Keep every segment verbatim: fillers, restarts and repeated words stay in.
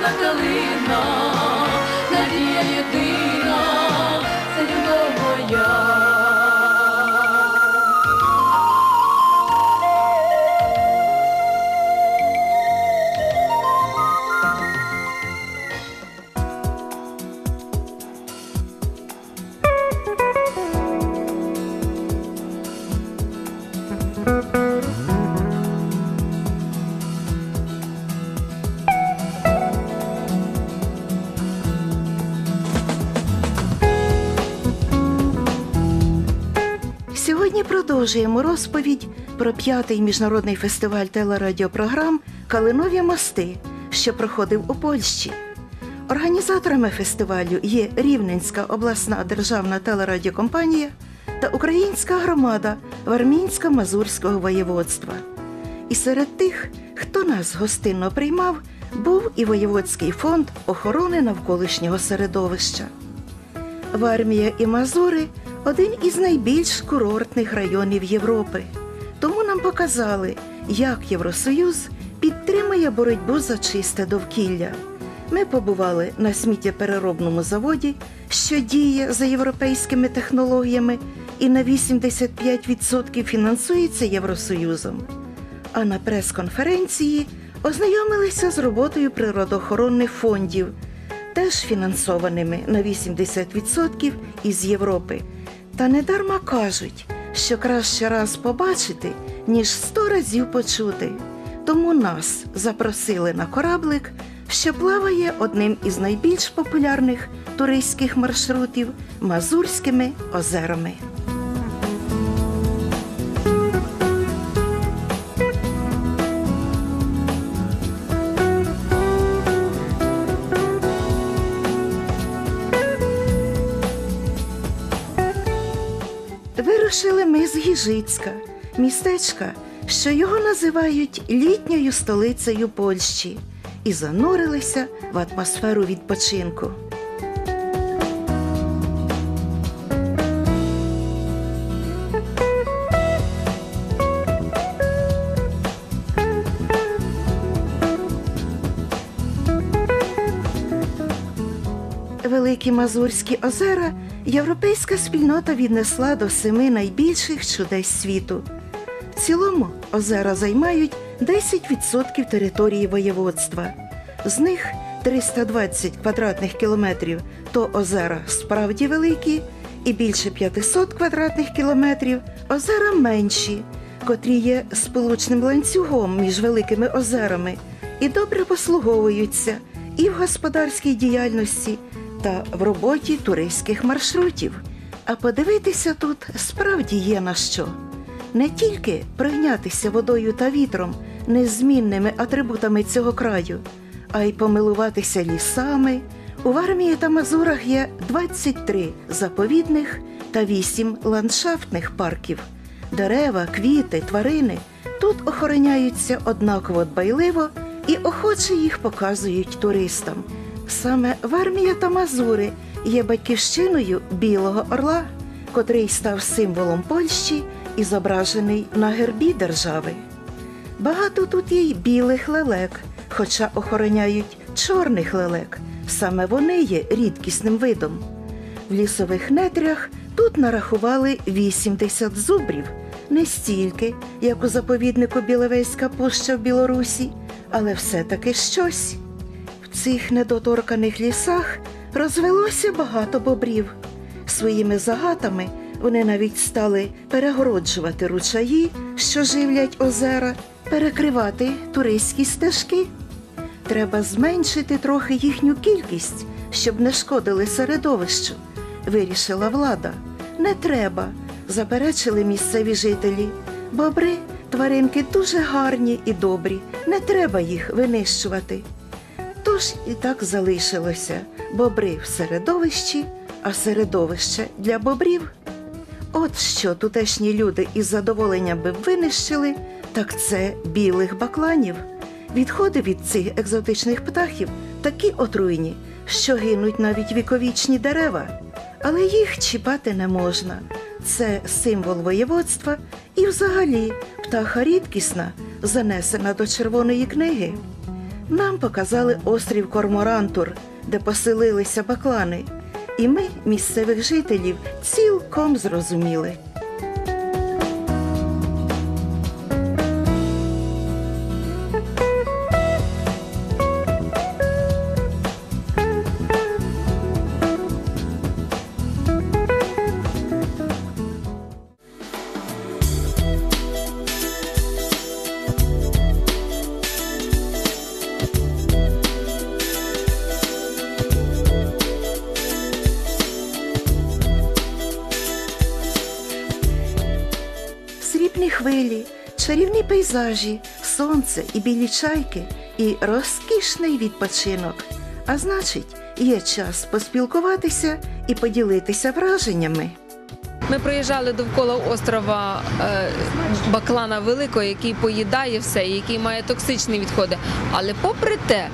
червона калина, надія єдина, це любов моя. Сьогодні продовжуємо розповідь про п'ятий міжнародний фестиваль телерадіопрограм «Калинові мости», що проходив у Польщі. Організаторами фестивалю є Рівненська обласна державна телерадіокомпанія та українська громада Вармінсько-Мазурського воєводства. І серед тих, хто нас гостинно приймав, був і Воєводський фонд охорони навколишнього середовища. Вармія і Мазури – один із найбільш курортних районів Європи. Тому нам показали, як Євросоюз підтримує боротьбу за чисте довкілля. Ми побували на сміттєпереробному заводі, що діє за європейськими технологіями і на вісімдесят п'ять відсотків фінансується Євросоюзом. А на прес-конференції ознайомилися з роботою природоохоронних фондів, теж фінансованими на вісімдесят відсотків із Європи. Та недарма кажуть, що краще раз побачити, ніж сто разів почути. Тому нас запросили на кораблик, що плаває одним із найбільш популярних туристських маршрутів Мазурськими озерами. Вирушили ми з Гіжицька, містечка, що його називають літньою столицею Польщі, і занурилися в атмосферу відпочинку. Великі Мазурські озера європейська спільнота віднесла до семи найбільших чудес світу. В цілому озера займають десять відсотків території воєводства. З них триста двадцять квадратних кілометрів – то озера справді великі, і більше п'ятсот квадратних кілометрів – озера менші, котрі є сполучним ланцюгом між великими озерами і добре послуговуються і в господарській діяльності, та в роботі туристських маршрутів. А подивитися тут справді є на що. Не тільки пройнятися водою та вітром, незмінними атрибутами цього краю, а й помилуватися лісами. У Вармії та Мазурах є двадцять три заповідних та вісім ландшафтних парків. Дерева, квіти, тварини тут охороняються однаково дбайливо і охоче їх показують туристам. Саме Вармія та Мазури є батьківщиною Білого Орла, котрий став символом Польщі і зображений на гербі держави. Багато тут є й білих лелек, хоча охороняють чорних лелек. Саме вони є рідкісним видом. В лісових нетрях тут нарахували вісімдесят зубрів. Не стільки, як у заповіднику Біловезька пуща в Білорусі, але все-таки щось. В цих недоторканих лісах розвелося багато бобрів. Своїми загатами вони навіть стали перегороджувати ручаї, що живлять озера, перекривати туристські стежки. Треба зменшити трохи їхню кількість, щоб не шкодили середовищу, вирішила влада. Не треба, заперечили місцеві жителі. Бобри – тваринки дуже гарні і добрі, не треба їх винищувати. Тож і так залишилося. Бобри в середовищі, а середовище для бобрів. От що тутешні люди із задоволенням би винищили, так це білих бакланів. Відходи від цих екзотичних птахів такі отруйні, що гинуть навіть віковічні дерева. Але їх чіпати не можна. Це символ воєводства і взагалі птаха рідкісна, занесена до Червоної книги. Нам показали острів Корморантур, де поселилися баклани. І ми, місцевих жителів, цілком зрозуміли. Срібні хвилі, чарівні пейзажі, сонце і білі чайки, і розкішний відпочинок. А значить, є час поспілкуватися і поділитися враженнями. Ми проїжджали довкола острова е, Баклана Великого, який поїдає все, і який має токсичні відходи. Але попри те,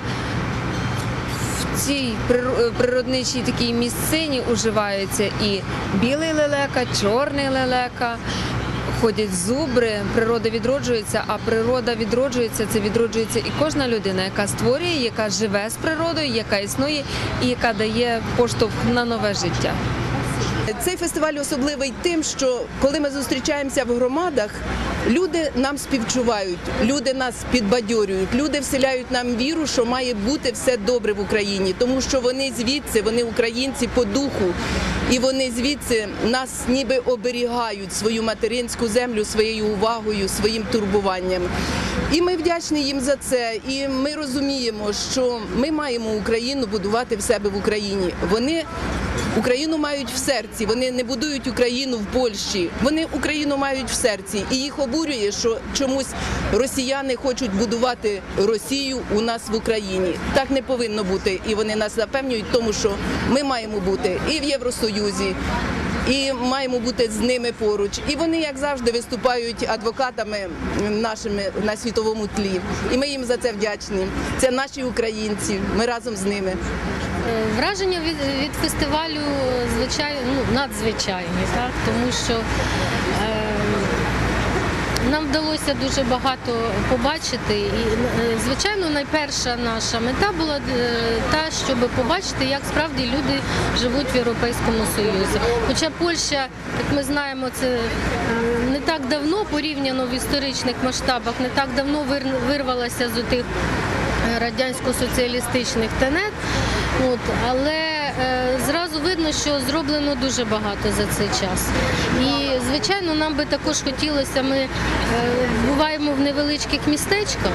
в цій прир- природничій такій місцині уживаються і білий лелека, чорний лелека, ходять зубри, природа відроджується, а природа відроджується, це відроджується і кожна людина, яка створює, яка живе з природою, яка існує і яка дає поштовх на нове життя. Цей фестиваль особливий тим, що коли ми зустрічаємося в громадах, люди нам співчувають, люди нас підбадьорюють, люди вселяють нам віру, що має бути все добре в Україні, тому що вони звідси, вони українці по духу, і вони звідси нас ніби оберігають свою материнську землю своєю увагою, своїм турбуванням. І ми вдячні їм за це, і ми розуміємо, що ми маємо Україну будувати в себе в Україні. Вони Україну мають в серці, вони не будують Україну в Польщі, вони Україну мають в серці. І їх обурює, що чомусь росіяни хочуть будувати Росію у нас в Україні. Так не повинно бути, і вони нас запевнюють в тому, що ми маємо бути і в Євросоюзі, і маємо бути з ними поруч. І вони, як завжди, виступають адвокатами нашими на світовому тлі. І ми їм за це вдячні. Це наші українці, ми разом з ними. Враження від, від фестивалю звичайно, ну, надзвичайні, так? Тому що е, нам вдалося дуже багато побачити. І, е, звичайно, найперша наша мета була е, та, щоб побачити, як справді люди живуть в Європейському Союзі. Хоча Польща, як ми знаємо, це е, не так давно, порівняно в історичних масштабах, не так давно вир, вирвалася з тих радянсько-соціалістичних тенет. От, але е, зразу видно, що зроблено дуже багато за цей час. І, звичайно, нам би також хотілося, ми е, буваємо в невеличких містечках,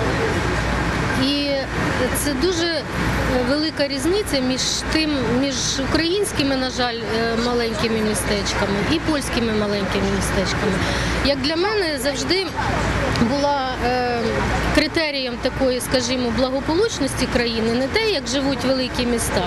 і це дуже велика різниця між тим, між українськими, на жаль, маленькими містечками і польськими маленькими містечками. Як для мене завжди була е, критерієм такої, скажімо, благополучності країни не те, як живуть великі міста,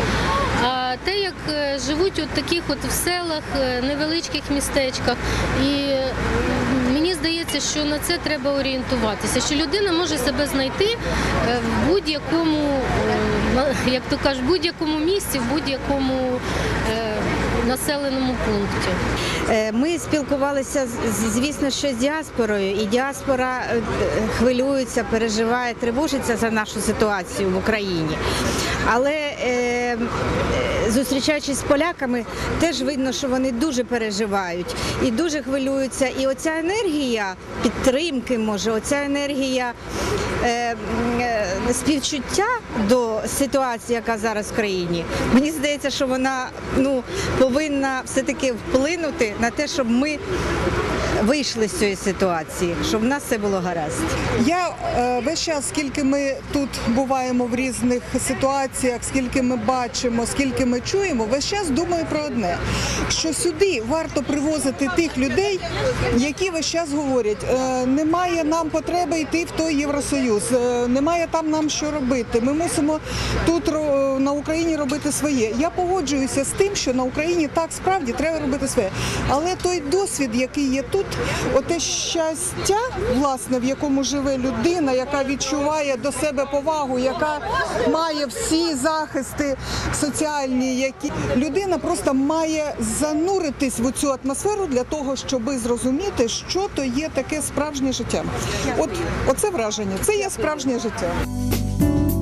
а те, як живуть от таких от в селах, невеличких містечках. І мені здається, що на це треба орієнтуватися, що людина може себе знайти в будь-якому, як то кажуть, в будь-якому місці, в будь-якому населеному пункті. Ми спілкувалися, звісно, що з діаспорою, і діаспора хвилюється, переживає, тривожиться за нашу ситуацію в Україні. Але е, зустрічаючись з поляками, теж видно, що вони дуже переживають і дуже хвилюються. І оця енергія підтримки, може, оця енергія е, е, співчуття до ситуації, яка зараз в країні, мені здається, що вона ну, повинна все-таки вплинути на те, щоб ми вийшли з цієї ситуації, щоб в нас все було гаразд. Я е, весь час, скільки ми тут буваємо в різних ситуаціях, скільки ми бачимо, скільки ми чуємо, весь час думаю про одне, що сюди варто привозити тих людей, які весь час говорять, е, немає нам потреби йти в той Євросоюз, е, немає там нам що робити, ми мусимо тут ро, на Україні робити своє. Я погоджуюся з тим, що на Україні так справді треба робити своє, але той досвід, який є тут, оте щастя, власне, в якому живе людина, яка відчуває до себе повагу, яка має всі захисти соціальні, які людина просто має зануритись в цю атмосферу для того, щоб зрозуміти, що то є таке справжнє життя. От оце враження, це є справжнє життя.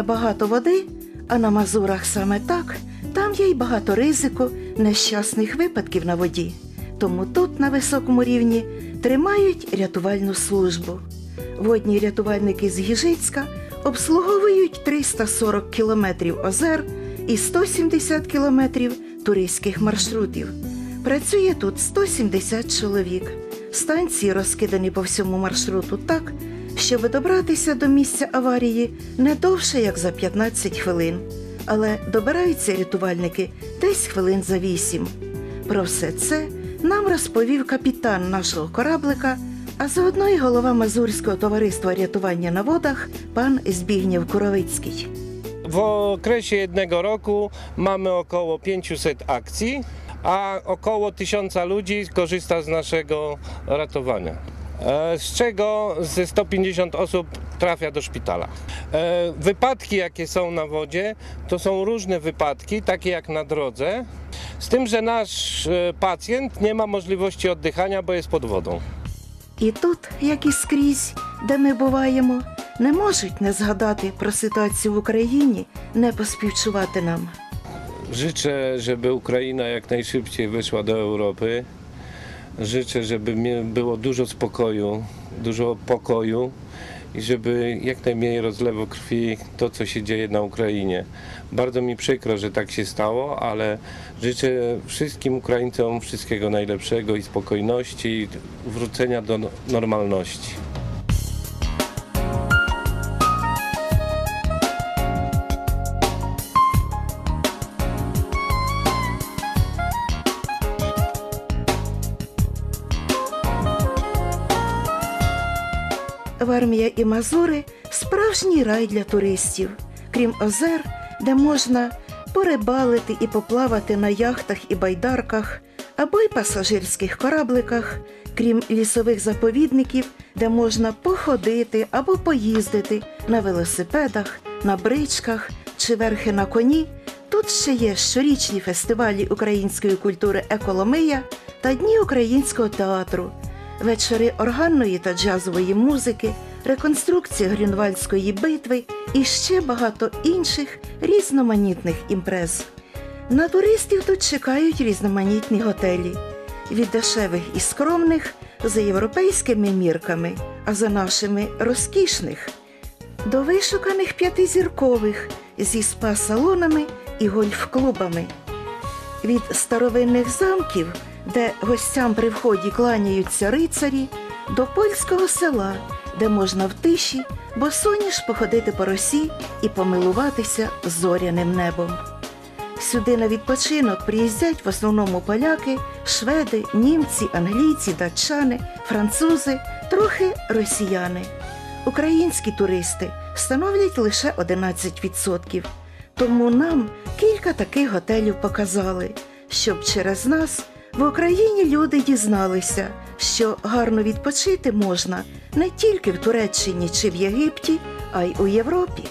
є багато води, а на Мазурах саме так, там є й багато ризику нещасних випадків на воді. Тому тут на високому рівні тримають рятувальну службу. Водні рятувальники з Гіжицька обслуговують триста сорок кілометрів озер і сто сімдесят кілометрів туристських маршрутів. Працює тут сто сімдесят чоловік. Станції розкидані по всьому маршруту так, щоб добратися до місця аварії не довше, як за п'ятнадцять хвилин. Але добираються рятувальники десь хвилин за вісім. Про все це нам розповів капітан нашого кораблика, а заодно й голова Мазурського товариства рятування на водах пан Збігнєв Куровицький. W okresie jednego roku mamy około pięćset akcji, a około tysiąca ludzi korzysta z naszego ratowania, e, z czego ze sto pięćdziesiąt osób trafia do szpitala. E, Wypadki, jakie są na wodzie, to są różne wypadki, takie jak na drodze, z tym, że nasz e, pacjent nie ma możliwości oddychania, bo jest pod wodą. І тут, як і скрізь, де ми буваємо, не можуть не згадати про ситуацію в Україні, не поспівчувати нам. Życzę, żeby Ukraina jak najszybciej weszła do Europy. Życzę, żeby mie- było dużo spokoju, dużo pokoju i żeby jak najmniej rozlewu krwi to, co się dzieje na Ukrainie. Bardzo mi przykro, że tak się stało, ale życzę wszystkim Ukraińcom wszystkiego najlepszego i spokojności i wrócenia do no- normalności. Вармія і Мазури – справжній рай для туристів. Крім озер, де можна порибалити і поплавати на яхтах і байдарках, або й пасажирських корабликах, крім лісових заповідників, де можна походити або поїздити на велосипедах, на бричках чи верхи на коні, тут ще є щорічні фестивалі української культури «Еколомия» та Дні українського театру, вечори органної та джазової музики, реконструкція Грюнвальдської битви і ще багато інших різноманітних імпрез. На туристів тут чекають різноманітні готелі. Від дешевих і скромних за європейськими мірками, а за нашими розкішних. До вишуканих п'ятизіркових зі спа-салонами і гольф-клубами. Від старовинних замків, де гостям при вході кланяються рицарі, до польського села, де можна в тиші босоніж походити по росі і помилуватися зоряним небом. Сюди на відпочинок приїздять в основному поляки, шведи, німці, англійці, датчани, французи, трохи росіяни. Українські туристи становлять лише одинадцять відсотків. Тому нам кілька таких готелів показали, щоб через нас в Україні люди дізналися, що гарно відпочити можна не тільки в Туреччині чи в Єгипті, а й у Європі.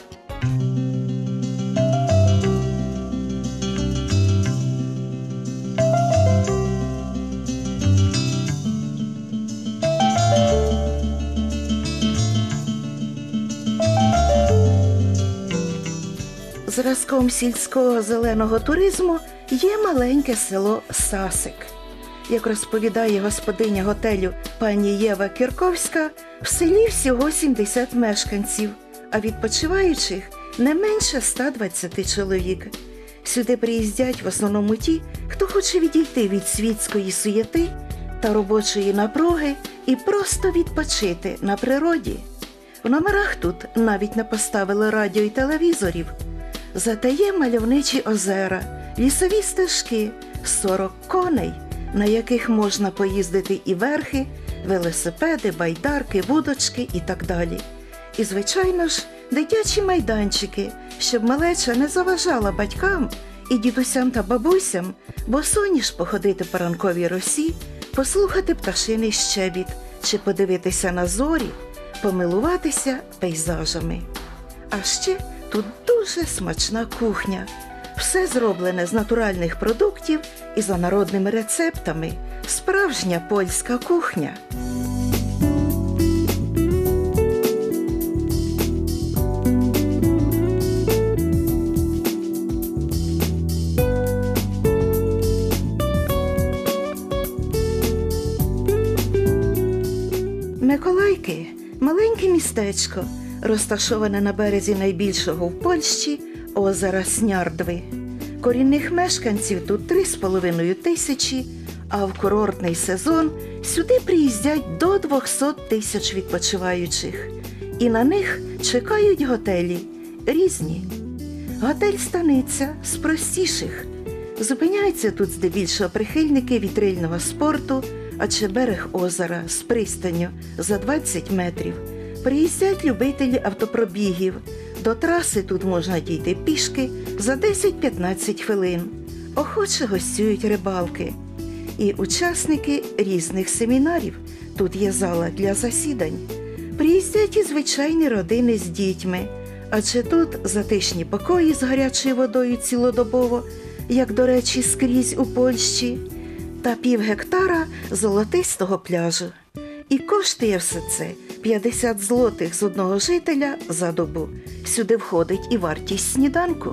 Зразком сільського зеленого туризму є маленьке село Сасик. Як розповідає господиня готелю пані Єва Кірковська, в селі всього сімдесят мешканців, а відпочиваючих не менше ста двадцяти чоловік. Сюди приїздять в основному ті, хто хоче відійти від світської суєти та робочої напруги і просто відпочити на природі. В номерах тут навіть не поставили радіо і телевізорів. Зате є мальовничі озера, лісові стежки, сорок коней, на яких можна поїздити і верхи, велосипеди, байдарки, вудочки і так далі. І, звичайно ж, дитячі майданчики, щоб малеча не заважала батькам і дідусям та бабусям босоніж походити по ранковій росі, послухати пташиний щебіт чи подивитися на зорі, помилуватися пейзажами. А ще тут дуже смачна кухня. Все зроблене з натуральних продуктів і за народними рецептами. Справжня польська кухня. Миколайки – маленьке містечко, розташоване на березі найбільшого в Польщі озера Снярдви. Корінних мешканців тут три з половиною тисячі, а в курортний сезон сюди приїздять до двохсот тисяч відпочиваючих. І на них чекають готелі різні. Готель «Станиця» з простіших. Зупиняються тут здебільшого прихильники вітрильного спорту, адже берег озера з пристанню за двадцять метрів. Приїздять любителі автопробігів. До траси тут можна дійти пішки за десять-п'ятнадцять хвилин. Охоче гостюють рибалки. І учасники різних семінарів. Тут є зала для засідань. Приїздять і звичайні родини з дітьми. Адже тут затишні покої з гарячою водою цілодобово, як, до речі, скрізь у Польщі, та пів гектара золотистого пляжу. І коштує все це п'ятдесят злотих з одного жителя за добу. Сюди входить і вартість сніданку.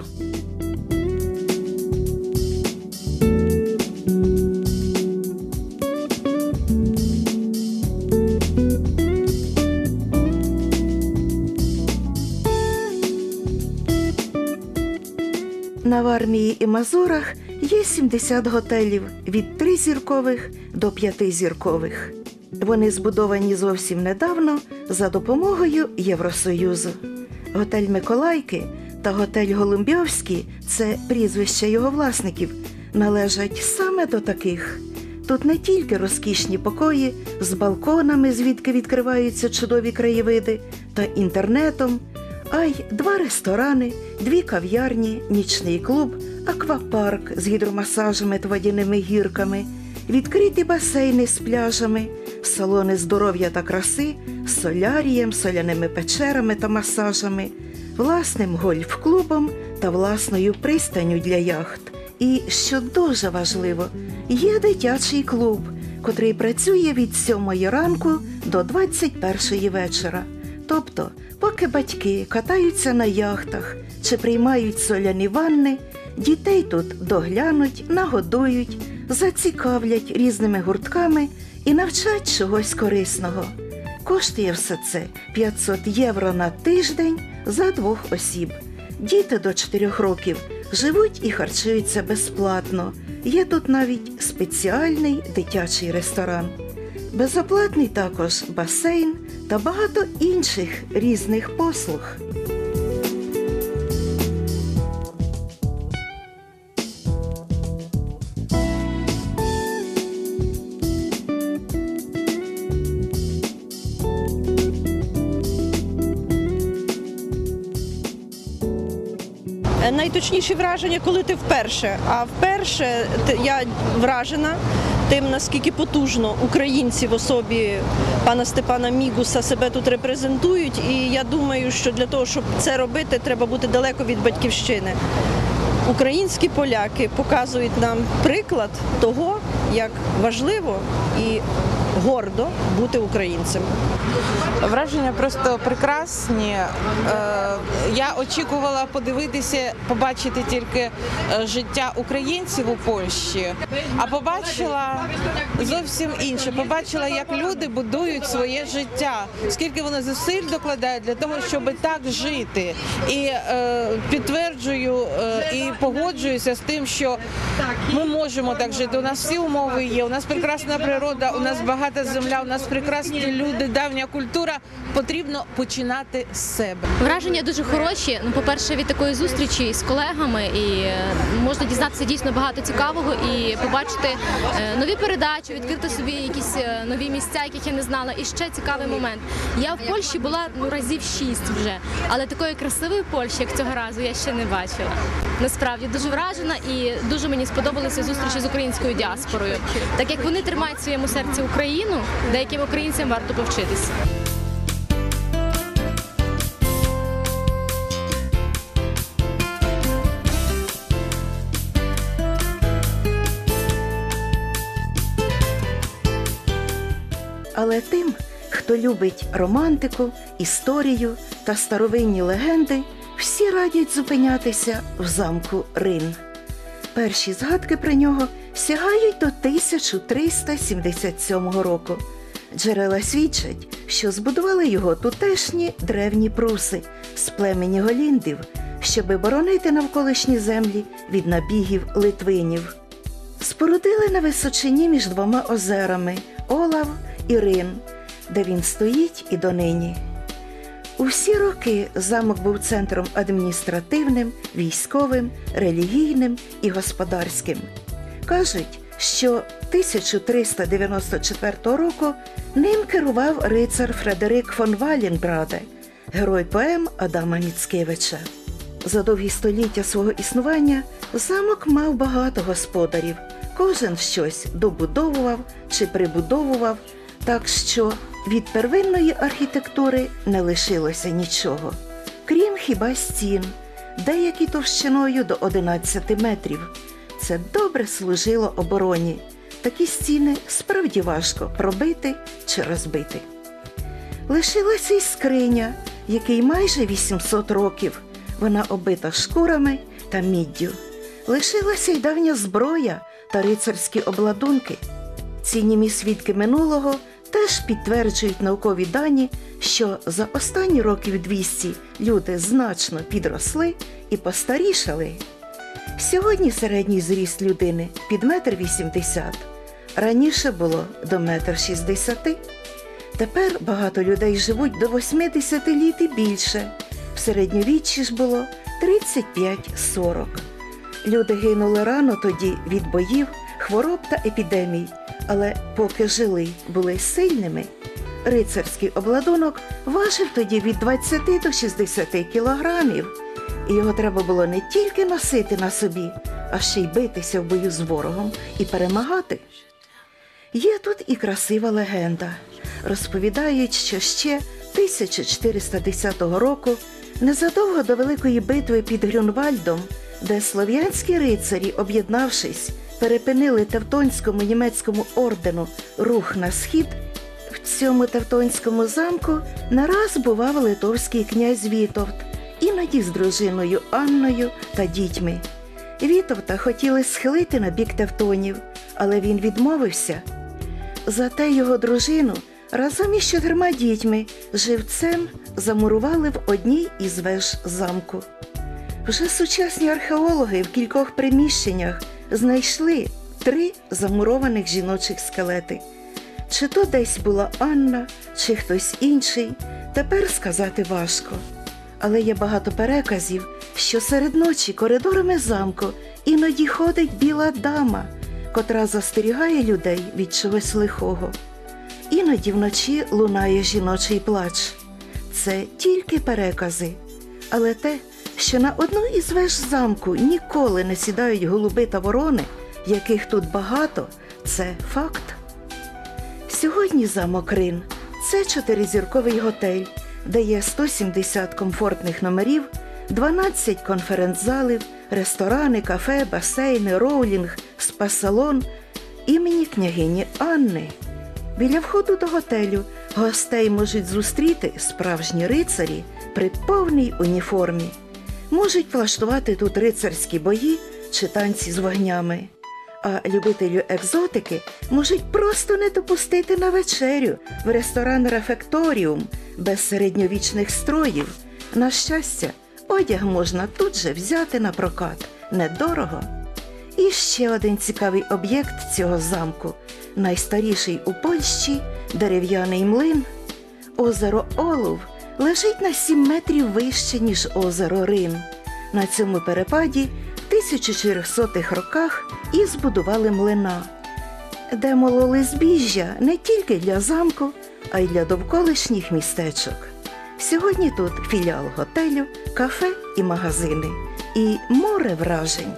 На Вармії і Мазурах є сімдесят готелів від тризіркових до п'ятизіркових. Вони збудовані зовсім недавно за допомогою Євросоюзу. Готель Миколайки та готель Голумбьовський – це прізвища його власників, належать саме до таких. Тут не тільки розкішні покої з балконами, звідки відкриваються чудові краєвиди, та інтернетом, а й два ресторани, дві кав'ярні, нічний клуб, аквапарк з гідромасажами та водяними гірками, відкриті басейни з пляжами, салони здоров'я та краси, з солярієм, соляними печерами та масажами, власним гольф-клубом та власною пристанню для яхт. І, що дуже важливо, є дитячий клуб, котрий працює від сьомої ранку до двадцять першої вечора. Тобто, поки батьки катаються на яхтах чи приймають соляні ванни, дітей тут доглянуть, нагодують, зацікавлять різними гуртками і навчать чогось корисного. Коштує все це п'ятсот євро на тиждень за двох осіб. Діти до чотирьох років живуть і харчуються безплатно. Є тут навіть спеціальний дитячий ресторан. Безоплатний також басейн та багато інших різних послуг. Найточніші враження, коли ти вперше. А вперше я вражена тим, наскільки потужно українці в особі пана Степана Мігуса себе тут репрезентують. І я думаю, що для того, щоб це робити, треба бути далеко від батьківщини. Українські поляки показують нам приклад того, як важливо і гордо бути українцем. Враження просто прекрасні. Я очікувала подивитися, побачити тільки життя українців у Польщі, а побачила зовсім інше. Побачила, як люди будують своє життя, скільки вони зусиль докладають для того, щоб так жити. І підтверджую і погоджуюся з тим, що ми можемо так жити. У нас всі умови є, у нас прекрасна природа, у нас багата земля, у нас прекрасні люди, давня культура. Потрібно починати з себе. Враження дуже хороші. Ну, по-перше, від такої зустрічі з колегами, і можна дізнатися дійсно багато цікавого і побачити нові передачі, відкрити собі якісь нові місця, яких я не знала. І ще цікавий момент. Я в Польщі була ну, разів шість вже, але такої красивої Польщі, як цього разу, я ще не бачила. Насправді дуже вражена і дуже мені сподобалися зустрічі з українською діаспорою. Так як вони тримають в своєму серці Україну, деяким українцям варто повчитись. Але тим, хто любить романтику, історію та старовинні легенди, всі радять зупинятися в замку Рин. Перші згадки про нього сягають до тисяча триста сімдесят сьомого року. Джерела свідчать, що збудували його тутешні древні пруси з племені голіндів, щоби боронити навколишні землі від набігів литвинів. Спорудили на височині між двома озерами Олав і Рин, де він стоїть і донині. У всі роки замок був центром адміністративним, військовим, релігійним і господарським. Кажуть, що тисяча триста дев'яносто четвертого року ним керував рицар Фредерик фон Валенграде, герой поем Адама Міцкевича. За довгі століття свого існування замок мав багато господарів, кожен щось добудовував чи прибудовував, так що від первинної архітектури не лишилося нічого, крім хіба стін, деякі товщиною до одинадцяти метрів. Це добре служило обороні. Такі стіни справді важко пробити чи розбити. Лишилася й скриня, якій майже вісімсот років. Вона оббита шкурами та міддю. Лишилася й давня зброя та рицарські обладунки. Ці німі свідки минулого теж підтверджують наукові дані, що за останні років двісті люди значно підросли і постарішали. Сьогодні середній зріст людини під метр вісімдесят. Раніше було до метр шістдесяти. Тепер багато людей живуть до восьмидесяти літ і більше. В середньовіччі ж було тридцять п'ять - сорок. Люди гинули рано тоді від боїв, хвороб та епідемій, але поки жили, були сильними. Рицарський обладунок важив тоді від двадцяти до шістдесяти кілограмів. І його треба було не тільки носити на собі, а ще й битися в бою з ворогом і перемагати. Є тут і красива легенда. Розповідають, що ще тисяча чотириста десятого року, незадовго до Великої битви під Грюнвальдом, де слов'янські рицарі, об'єднавшись, перепинили Тевтонському німецькому ордену рух на схід, в цьому Тевтонському замку не раз бував литовський князь Вітовт, іноді з дружиною Анною та дітьми. Вітовта хотіли схилити на бік тевтонів, але він відмовився. Зате його дружину разом із чотирма дітьми живцем замурували в одній із веж замку. Вже сучасні археологи в кількох приміщеннях знайшли три замурованих жіночих скелети. Чи то десь була Анна, чи хтось інший, тепер сказати важко. Але є багато переказів, що серед ночі коридорами замку іноді ходить біла дама, котра застерігає людей від чогось лихого. Іноді вночі лунає жіночий плач. Це тільки перекази. Але те, що на одну із веж замку ніколи не сідають голуби та ворони, яких тут багато, це факт. Сьогодні замок Рин – це чотиризірковий готель, де є сто сімдесят комфортних номерів, дванадцять конференц-залів, ресторани, кафе, басейни, роулінг, спа-салон імені княгині Анни. Біля входу до готелю гостей можуть зустріти справжні рицарі при повній уніформі. Можуть влаштувати тут рицарські бої чи танці з вогнями. А любителю екзотики можуть просто не допустити на вечерю в ресторан «Рефекторіум» без середньовічних строїв. На щастя, одяг можна тут же взяти на прокат. Недорого. І ще один цікавий об'єкт цього замку – найстаріший у Польщі дерев'яний млин. Озеро Олув лежить на сім метрів вище, ніж озеро Рин. На цьому перепаді в тисяча чотирьохсотих роках і збудували млина, де мололи збіжжя не тільки для замку, а й для довколишніх містечок. Сьогодні тут філіал готелю, кафе і магазини. І море вражень.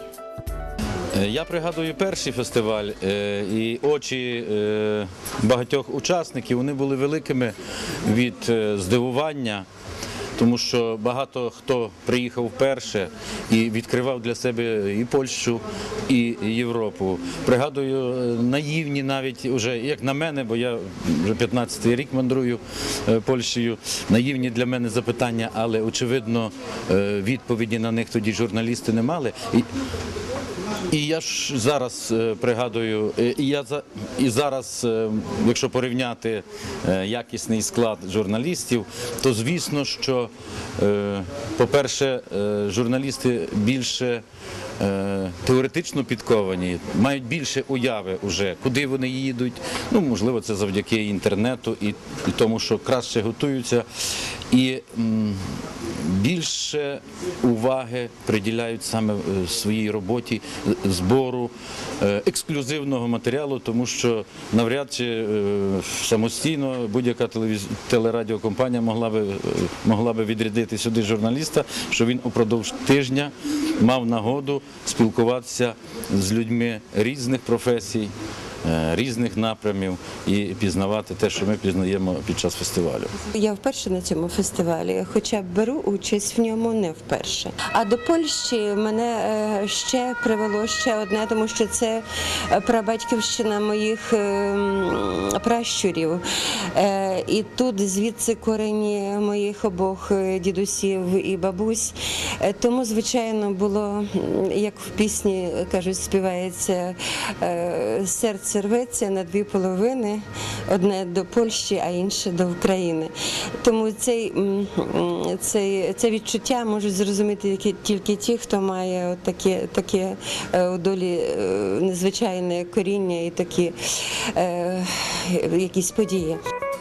Я пригадую перший фестиваль, і очі багатьох учасників вони були великими від здивування, тому що багато хто приїхав вперше і відкривав для себе і Польщу, і Європу. Пригадую, наївні навіть, уже, як на мене, бо я вже п'ятнадцятий рік мандрую Польщею, наївні для мене запитання, але, очевидно, відповіді на них тоді журналісти не мали. І І я ж зараз е, пригадую, е, і я за і зараз, е, якщо порівняти е, якісний склад журналістів, то звісно, що, е, по-перше, е, журналісти більше е, теоретично підковані, мають більше уяви уже, куди вони їдуть. Ну, можливо, це завдяки інтернету і, і тому, що краще готуються. І м, більше уваги приділяють саме своїй роботі збору ексклюзивного матеріалу, тому що навряд чи самостійно будь-яка телевіз... телерадіокомпанія могла би, могла би відрядити сюди журналіста, що він упродовж тижня мав нагоду спілкуватися з людьми різних професій, різних напрямів і пізнавати те, що ми пізнаємо під час фестивалю. Я вперше на цьому фестивалі, хоча беру участь в ньому не вперше. А до Польщі мене ще привело ще одне, тому що це прабатьківщина моїх пращурів. І тут звідси корені моїх обох дідусів і бабусь. Тому, звичайно, було, як в пісні, кажуть, співається, серце рветься на дві половини, одне до Польщі, а інше до України. Тому цей, цей, це відчуття можуть зрозуміти тільки ті, хто має таке, таке у долі незвичайне коріння і такі е, якісь події.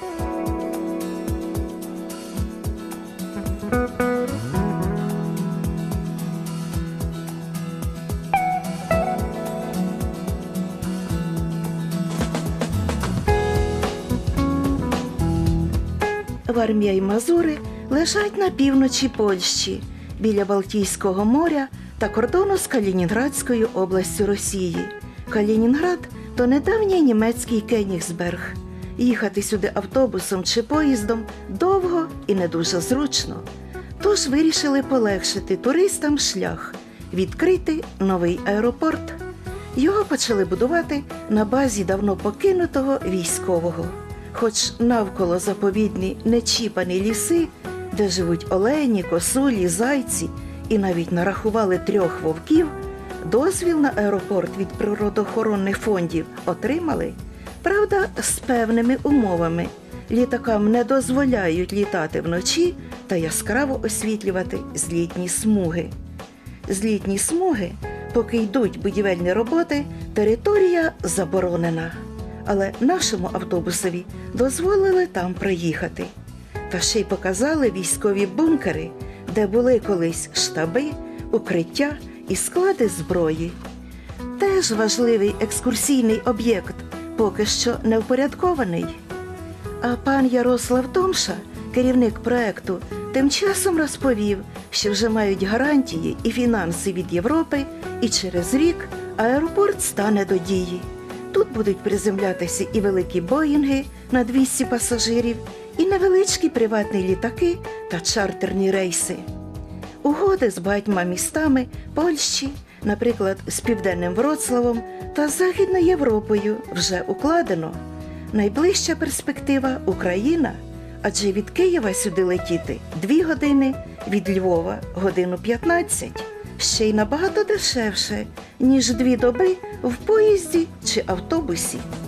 Вармія і Мазури лежать на півночі Польщі, біля Балтійського моря та кордону з Калінінградською областю Росії. Калінінград – то недавній німецький Кенігсберг. Їхати сюди автобусом чи поїздом довго і не дуже зручно. Тож вирішили полегшити туристам шлях – відкрити новий аеропорт. Його почали будувати на базі давно покинутого військового. Хоч навколо заповідні нечіпані ліси, де живуть олені, косулі, зайці і навіть нарахували трьох вовків, дозвіл на аеропорт від природоохоронних фондів отримали. Правда, з певними умовами. Літакам не дозволяють літати вночі та яскраво освітлювати злітні смуги. Злітні смуги, поки йдуть будівельні роботи, територія заборонена. Але нашому автобусові дозволили там проїхати. Та ще й показали військові бункери, де були колись штаби, укриття і склади зброї. Теж важливий екскурсійний об'єкт, поки що не впорядкований. А пан Ярослав Томша, керівник проекту, тим часом розповів, що вже мають гарантії і фінанси від Європи, і через рік аеропорт стане до дії. Тут будуть приземлятися і великі боїнги на двісті пасажирів, і невеличкі приватні літаки та чартерні рейси. Угоди з багатьма містами Польщі, наприклад, з Південним Вроцлавом та Західною Європою вже укладено. Найближча перспектива – Україна, адже від Києва сюди летіти дві години, від Львова – годину п'ятнадцять. Ще й набагато дешевше, ніж дві доби в поїзді чи автобусі.